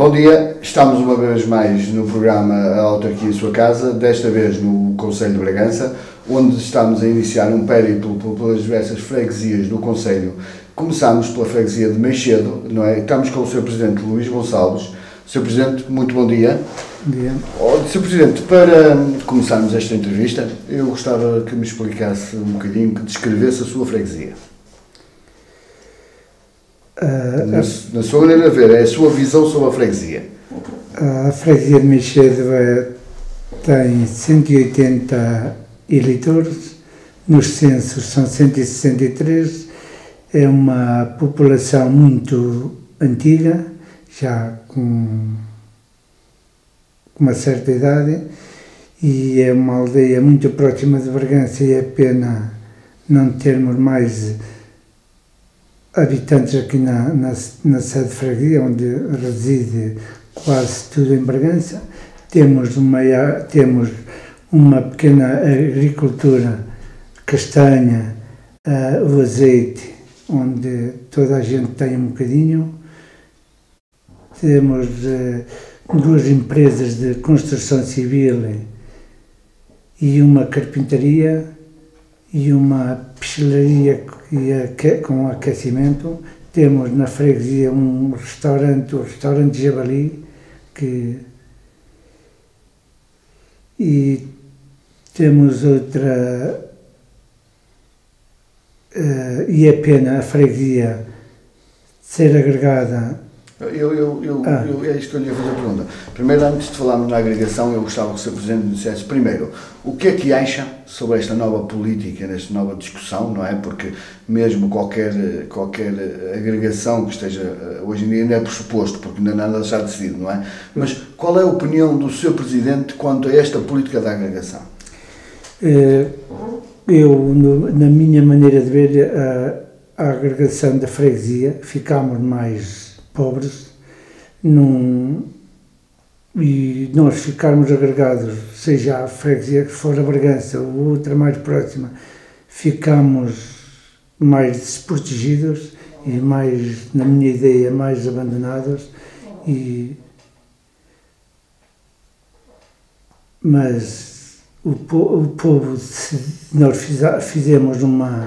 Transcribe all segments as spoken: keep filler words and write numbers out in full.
Bom dia, estamos uma vez mais no programa A Autarquia Sua Casa, desta vez no Concelho de Bragança, onde estamos a iniciar um périplo pelas diversas freguesias do Concelho. Começamos pela freguesia de Meixedo, não é? Estamos com o senhor Presidente Luís Gonçalves. senhor Presidente, muito bom dia. Bom dia. Oh, senhor Presidente, para começarmos esta entrevista, eu gostava que me explicasse um bocadinho, que descrevesse a sua freguesia. Uh, na, a, na sua maneira de ver, é a sua visão sobre a freguesia. A freguesia de Meixedo é, tem cento e oitenta eleitores, nos censos são cento e sessenta e três, é uma população muito antiga, já com uma certa idade, e é uma aldeia muito próxima de Bragança, e é pena não termos mais habitantes aqui na, na, na sede de freguesia, onde reside quase tudo em Bragança. Temos uma, temos uma pequena agricultura, castanha, uh, o azeite, onde toda a gente tem um bocadinho. Temos uh, duas empresas de construção civil e uma carpintaria e uma pastelaria com aquecimento. Temos na freguesia um restaurante, o restaurante Jabali, que, e temos outra, uh, e é pena a freguesia ser agregada. Eu, eu, eu, ah. eu, é isto que eu lhe ia fazer a pergunta. Primeiro, antes de falarmos na agregação, eu gostava que o senhor Presidente me dissesse, primeiro, o que é que acha sobre esta nova política, nesta nova discussão, não é? Porque mesmo qualquer, qualquer agregação que esteja hoje em dia ainda é pressuposto, porque ainda nada está decidido, não é? Mas qual é a opinião do senhor Presidente quanto a esta política da agregação? Eu, na minha maneira de ver, a, a agregação da freguesia, ficamos mais pobres, num, e nós ficarmos agregados, seja a freguesia que for a Bragança ou outra mais próxima, ficamos mais desprotegidos e mais, na minha ideia, mais abandonados. E, mas o, o povo, nós fizemos uma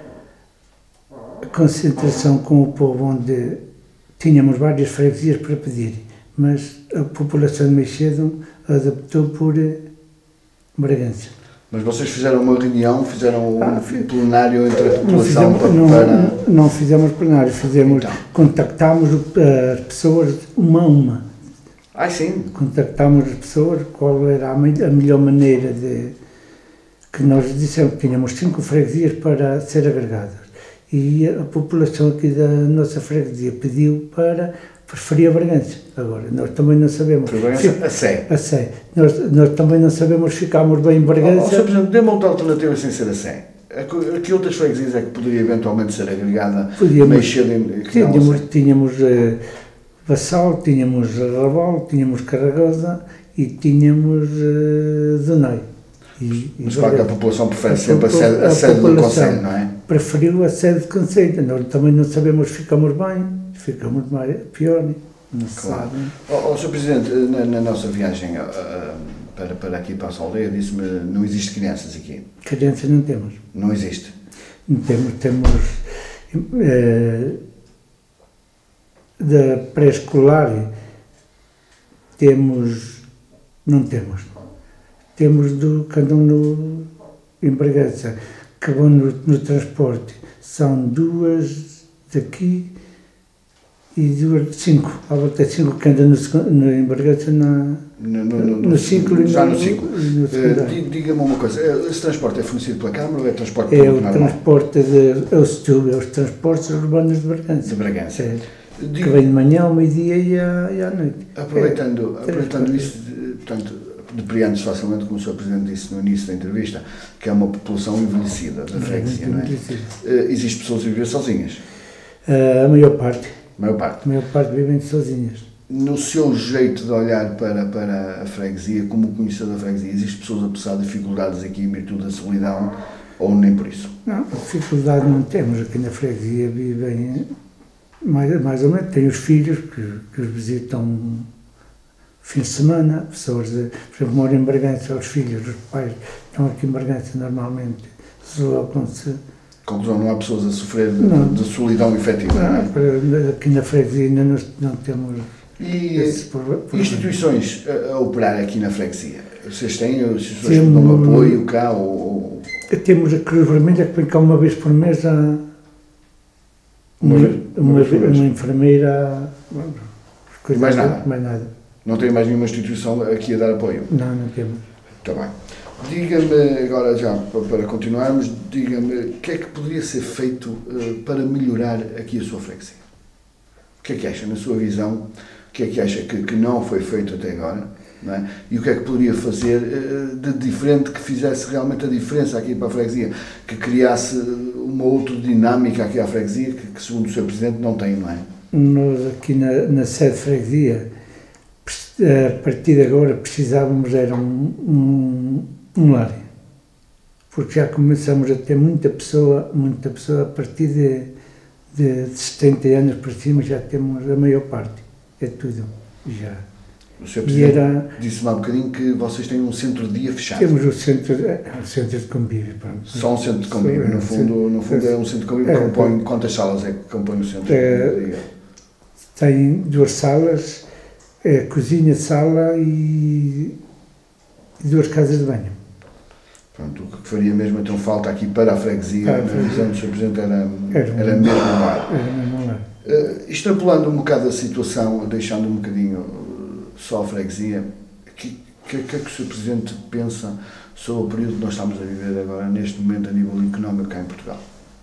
concentração com o povo onde tínhamos várias freguesias para pedir, mas a população de Meixedo adaptou por Bragança. Mas vocês fizeram uma reunião, fizeram um ah, plenário entre a população não fizemos, para... Não, para... não fizemos plenário, fizemos, então. contactámos as pessoas uma a uma. Ah, sim? Contactámos as pessoas, qual era a melhor maneira de... que nós dissemos que tínhamos cinco freguesias para ser agregadas. E a população aqui da nossa freguesia pediu para preferir a Bragança. Agora, nós também não sabemos... Bragança, a Sé. A Sé. Nós, nós também não sabemos se ficámos bem em Bragança... Oh, senhor Presidente, dê-me outra alternativa sem ser a Sé. A que outras freguesias é que poderia eventualmente ser agregada? Podíamos, Meixedo, tínhamos, tínhamos uh, Vassal, tínhamos Raval, tínhamos Caragosa e tínhamos uh, Donai. E, Mas claro que a população prefere a sempre a sede, a a sede do Concelho, não é? Preferiu a sede do Concelho. Nós também não sabemos se ficamos bem, se ficamos mais, pior, não se claro. sabe. Oh, oh, senhor Presidente, na, na nossa viagem uh, para, para aqui, para a aldeia, disse-me não existe crianças aqui. Crianças não temos. Não existe? Não temos, temos uh, da pré-escolar, temos, não temos. Temos do que andam no, em Bragança, que vão no, no transporte. São duas daqui e duas, cinco. Há volta de cinco que andam no, no, em Bragança na, no, no, no, no ciclo. Já no, no ciclo. No uh, Diga-me uma coisa, esse transporte é fornecido pela Câmara ou é transporte é público o normal? transporte de, é o STUB, é os transportes urbanos de Bragança. De Bragança. É, Digo, que vem de manhã, ao meio-dia e, e à noite. Aproveitando, é, aproveitando isso, portanto, depreende-se facilmente, como o senhor Presidente disse no início da entrevista, que é uma população envelhecida da freguesia, não é? Uh, Existem pessoas a viver sozinhas? Uh, a maior parte. A maior parte? A maior parte vivem sozinhas. No seu jeito de olhar para, para a freguesia, como conhecedor da freguesia, existem pessoas a passar dificuldades aqui em virtude da solidão ou nem por isso? Não, dificuldade não temos. Aqui na freguesia vivem mais, mais ou menos, tem os filhos que, que os visitam fim de semana, pessoas, de, por exemplo, moram em Bragança, os filhos, os pais estão aqui em Bragança normalmente, se deslocam-se. Conclusão, não há pessoas a sofrer de, de solidão efetiva, não, não é? Aqui na freguesia ainda não, não temos... E instituições a, a operar aqui na freguesia? Vocês têm instituições temos, que dão apoio cá? Ou... Temos a Cruz Vermelha que vem cá uma vez por mês a... Uma, uma, vez, uma, uma, vez uma enfermeira... Mais nada? Mais nada. Não tem mais nenhuma instituição aqui a dar apoio? Não, não temos. Está bem. Diga-me, agora já para continuarmos, diga-me o que é que poderia ser feito uh, para melhorar aqui a sua freguesia? O que é que acha, na sua visão, o que é que acha que, que não foi feito até agora? Não é? E o que é que poderia fazer uh, de diferente que fizesse realmente a diferença aqui para a freguesia? Que criasse uma outra dinâmica aqui à freguesia que, que segundo o seu Presidente, não tem, não é? Nós aqui na, na sede de freguesia, a partir de agora precisávamos era um, um, um lar, porque já começamos a ter muita pessoa, muita pessoa a partir de, de, de setenta anos para cima, já temos a maior parte, é tudo, já. O senhor Presidente era, disse-me há um bocadinho que vocês têm um centro de dia fechado. Temos o centro, o centro de convívio. Pronto. Só um centro de convívio, no fundo, no fundo é um centro de convívio que compõe, quantas salas é que compõe o centro é, de dia? Tem duas salas, é, cozinha, sala e, e duas casas de banho. Pronto, o que faria mesmo então falta aqui para a freguesia, ah, na visão do senhor Presidente, era, era, era mesmo o lar. Era mesmo o lar. Uh, extrapolando um bocado a situação, deixando um bocadinho uh, só a freguesia, o que, que, que é que o senhor Presidente pensa sobre o período que nós estamos a viver agora, neste momento, a nível económico cá em Portugal?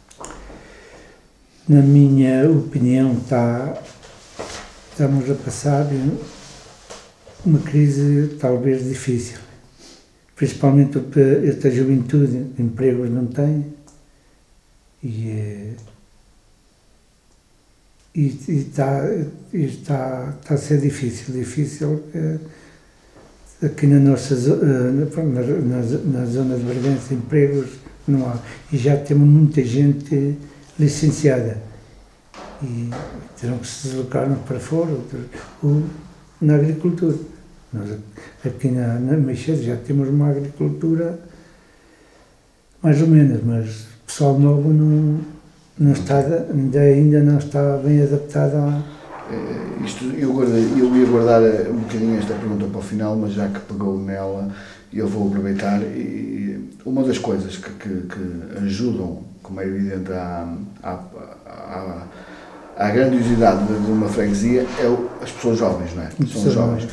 Na minha opinião, está, estamos a passar uma crise talvez difícil. Principalmente esta juventude, empregos não tem e, e, e, está, e está, está a ser difícil, difícil aqui na nossa na, na, na zona de Bragança, empregos não há, e já temos muita gente licenciada e terão que se deslocar para fora ou na agricultura. Nós aqui na, na Meixeira já temos uma agricultura mais ou menos, mas o pessoal novo não, não está, ainda, ainda não está bem adaptado a... É, isto, eu, guardei, eu ia guardar um bocadinho esta pergunta para o final, mas já que pegou nela, eu vou aproveitar. E uma das coisas que, que, que ajudam, como é evidente, à, à, à, à grandiosidade de uma freguesia é o, as pessoas jovens, não é? São os jovens.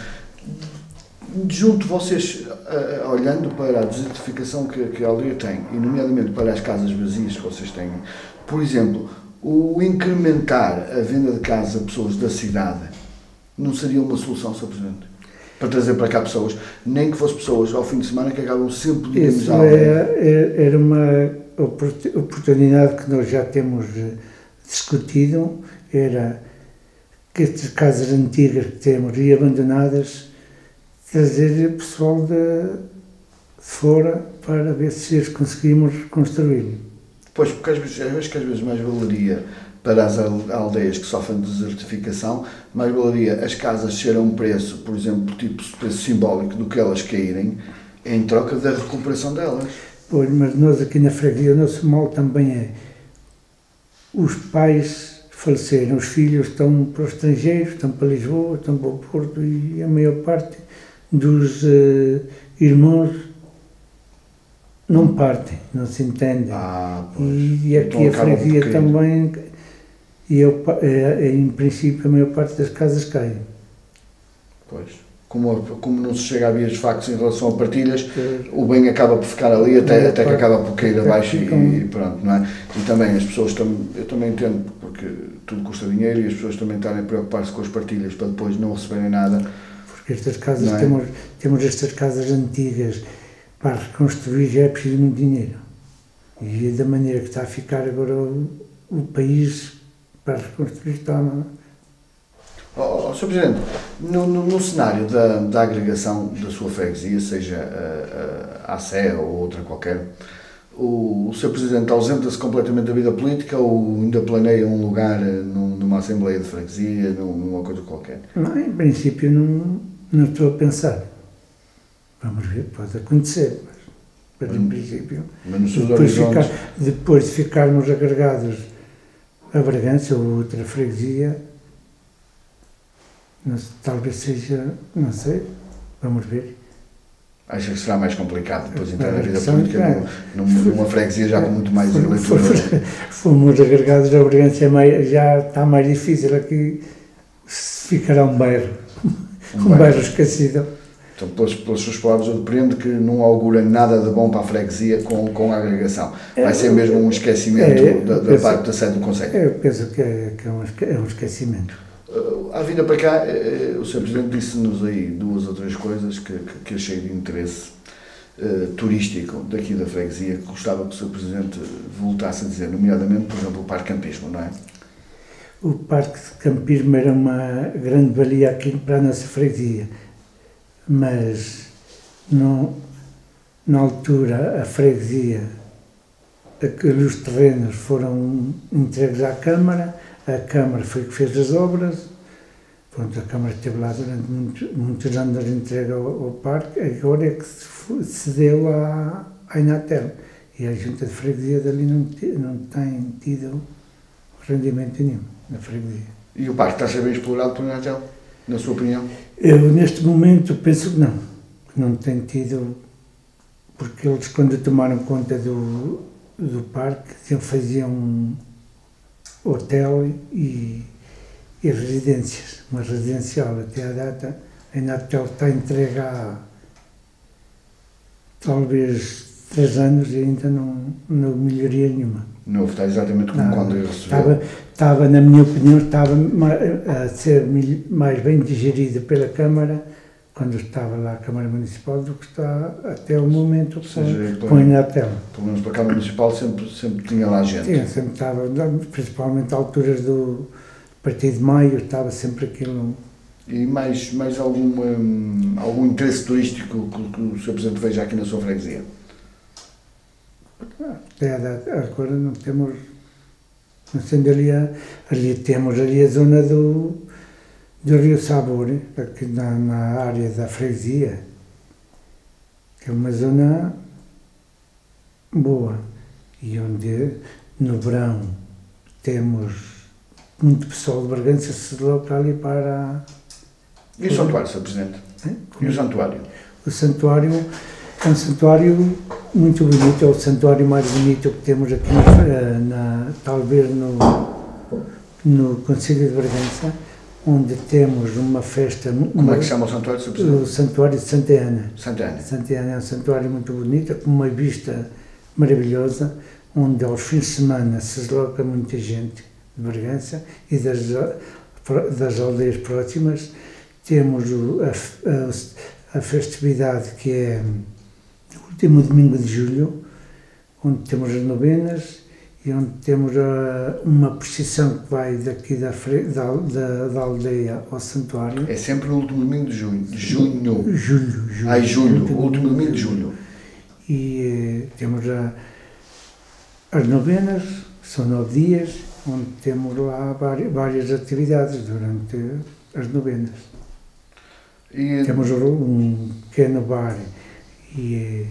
Junto vocês, uh, olhando para a desertificação que, que a aldeia tem, e nomeadamente para as casas vazias que vocês têm, por exemplo, o incrementar a venda de casas a pessoas da cidade não seria uma solução, senhor Presidente? Para trazer para cá pessoas, nem que fossem pessoas ao fim de semana que acabam sempre de Isso é, era uma oportunidade que nós já temos discutido, era que estas casas antigas que temos e abandonadas, trazer pessoal de, de fora para ver se eles conseguimos construir. Pois, porque às vezes, acho que às vezes mais valeria para as aldeias que sofrem de desertificação, mais valeria as casas serem a um preço, por exemplo, tipo preço simbólico do que elas caírem, em troca da recuperação delas. Pois, mas nós aqui na freguesia, o nosso mal também é os pais faleceram, os filhos estão para o estrangeiro, estão para Lisboa, estão para o Porto e a maior parte dos uh, irmãos não partem, não se entendem. Ah, pois. E, e aqui Então, a freguesia também, e eu, é, é, em princípio a maior parte das casas caem. Pois. Como, como não se chega a vias de factos em relação a partilhas, pois. O bem acaba por ficar ali até, até que acaba por cair abaixo e, e pronto, não é? E também as pessoas, tam, eu também entendo, porque tudo custa dinheiro e as pessoas também estarem a preocupar-se com as partilhas para depois não receberem nada. Porque estas casas, é? temos, temos estas casas antigas, para reconstruir já é preciso muito dinheiro. E da maneira que está a ficar agora o, o país para reconstruir está... Oh, oh, senhor Presidente, no, no, no cenário da, da agregação da sua freguesia, seja a, a, a C E ou outra qualquer, O, o senhor Presidente ausenta-se completamente da vida política ou ainda planeia um lugar num, numa Assembleia de Freguesia, numa coisa qualquer? Não, em princípio não, não estou a pensar. Vamos ver, pode acontecer, mas, mas em princípio, mas depois, ficar, depois de ficarmos agregados a Bragança ou outra freguesia, não, talvez seja, não sei, vamos ver. Acha que será mais complicado depois entrar na vida política é, numa, numa freguesia já com muito mais eleitores? Fomos agregados a Bragança, já está mais difícil, aqui ficará um bairro, um, um bairro. bairro esquecido. Então, pelas, pelas suas palavras, eu depreendo que não augura nada de bom para a freguesia com, com a agregação. Vai ser mesmo um esquecimento é, da, da penso, parte da sede do Conselho. Eu penso que é, que é, um, é um esquecimento. Uh, à vinda para cá, uh, o senhor Presidente disse-nos aí duas ou três coisas que, que, que achei de interesse uh, turístico daqui da freguesia, que gostava que o senhor Presidente voltasse a dizer, nomeadamente, por exemplo, o Parque Campismo, não é? O Parque de Campismo era uma grande valia aqui para a nossa freguesia, mas no, na altura a freguesia, os terrenos foram entregues à Câmara. A Câmara foi que fez as obras, pronto, a Câmara esteve lá durante muitos, muitos anos a entrega ao, ao parque, agora é que se cedeu à, à Inatel, e a Junta de Freguesia dali não, não tem tido rendimento nenhum na freguesia. E o parque está a ser bem explorado por Inatel, na sua opinião? Eu, neste momento, penso que não, que não tem tido, porque eles, quando tomaram conta do, do parque, faziam hotel e, e residências, uma residencial até à data, a Inatel está entregue há talvez três anos e ainda não, não melhoria nenhuma. Não, está exatamente como não, quando eu recebi. Estava, estava, na minha opinião, estava a ser mais bem digerido pela Câmara quando estava lá a Câmara Municipal do que está até o momento com, com a Inatel. Pelo menos para a Câmara Municipal sempre, sempre tinha lá gente. Sim, sempre estava, principalmente a alturas do Partido de Maio, estava sempre aquilo. E mais, mais algum, um, algum interesse turístico que, que o senhor Presidente veja aqui na sua freguesia? Até agora não temos, não sendo ali, a, ali temos ali a zona do do Rio Sabor, aqui na, na área da freguesia, que é uma zona boa, e onde no verão temos muito pessoal de Bragança se desloca ali para... E o santuário, senhor Presidente? É? E o santuário? O santuário é um santuário muito bonito, é o santuário mais bonito que temos aqui, na, na, talvez no, no Concelho de Bragança, onde temos uma festa... Como uma, é que se chama o santuário, senhor Presidente? O santuário de Santa Ana. Santa Ana. Santa Ana é um santuário muito bonito, com uma vista maravilhosa, onde aos fins de semana se desloca muita gente de Bragança e das, das aldeias próximas. Temos o, a, a, a festividade que é o último domingo de julho, onde temos as novenas, e onde temos a, uma procissão que vai daqui da, da, da, da aldeia ao santuário. É sempre no último domingo de junho. De junho. Julho. julho Ai, julho, último, o último domingo de julho. E eh, temos a, as novenas, são nove dias, onde temos lá várias, várias atividades durante as novenas. E, temos um pequeno bar e,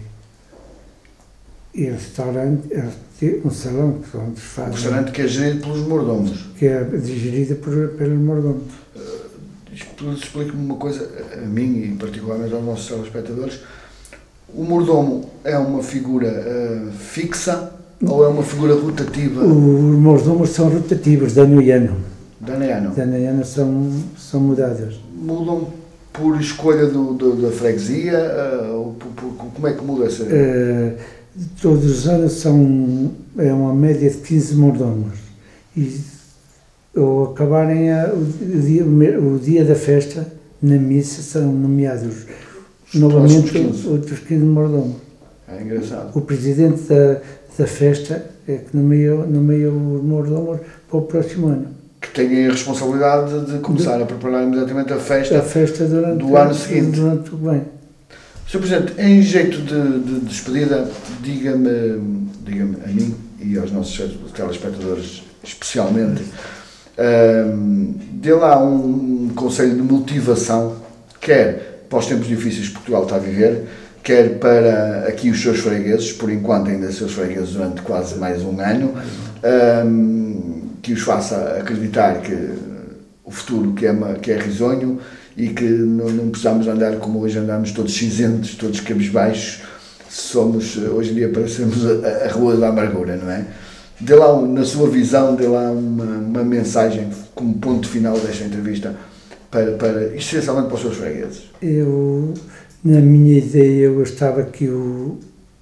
e restaurante, um salão onde se faz... Um restaurante que é gerido pelos mordomos. Que é gerido por, pelos mordomos. Uh, Explique-me uma coisa, a mim e particularmente aos nossos telespectadores. O mordomo é uma figura uh, fixa ou é uma figura rotativa? Os mordomos são rotativos, de ano em ano. De ano em ano? De ano em ano são, são mudados. Mudam por escolha do, do, da freguesia? Uh, por, por, como é que muda essa? Uh, todos os anos são, é uma média de quinze mordomos. E ao acabarem a, o, dia, o dia da festa, na missa, são nomeados os novamente quinze. Outros quinze mordomos. É engraçado. O presidente da, da festa é que nomeia, nomeia os mordomos para o próximo ano. Que têm a responsabilidade de começar de, a preparar imediatamente a festa, a festa durante, do ano seguinte. Durante o bem. senhor Presidente, em jeito de, de despedida, diga-me, diga-me a mim e aos nossos telespectadores especialmente, um, dê lá um conselho de motivação, quer para os tempos difíceis que Portugal está a viver, quer para aqui os seus fregueses, por enquanto ainda seus fregueses durante quase mais um ano, um, que os faça acreditar que o futuro que é, que é risonho e que não, não precisamos andar como hoje andamos todos cinzentos, todos cabisbaixos, somos, hoje em dia parecemos a, a rua da amargura, não é? Dê lá, um, na sua visão, dê lá uma, uma mensagem como ponto final desta entrevista, para, para, essencialmente para os seus fregueses. Eu, na minha ideia, eu gostava que o,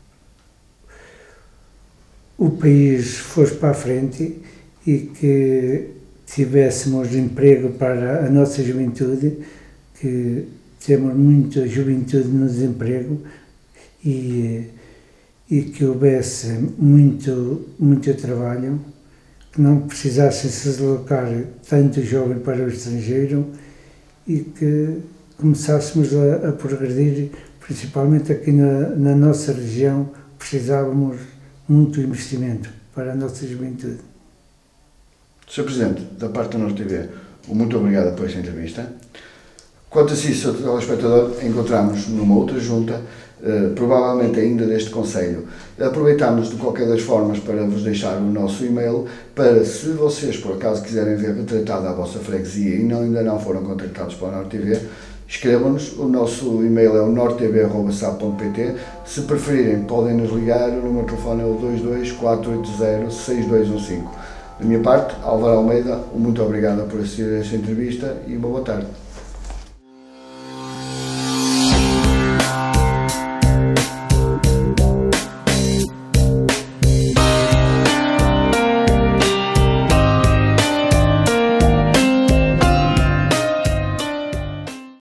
o país fosse para a frente e que tivéssemos emprego para a nossa juventude, que temos muita juventude no desemprego, e, e que houvesse muito, muito trabalho, que não precisassem se deslocar tanto jovem para o estrangeiro e que começássemos a, a progredir, principalmente aqui na, na nossa região, precisávamos muito investimento para a nossa juventude. senhor Presidente, da parte da Norte T V, muito obrigado por esta entrevista. Quanto a si, senhor telespectador, encontramos numa outra junta, Uh, provavelmente ainda deste Conselho. Aproveitamos de qualquer das formas para vos deixar o nosso e-mail, para se vocês por acaso quiserem ver retratada a vossa freguesia e não, ainda não foram contactados pela Norte T V, escrevam-nos, o nosso e-mail é o nortetv arroba sap ponto pt. Se preferirem podem nos ligar, o número de telefone é o dois dois quatro oito zero seis dois um cinco. Da minha parte, Álvaro Almeida, muito obrigado por assistir a esta entrevista e uma boa tarde.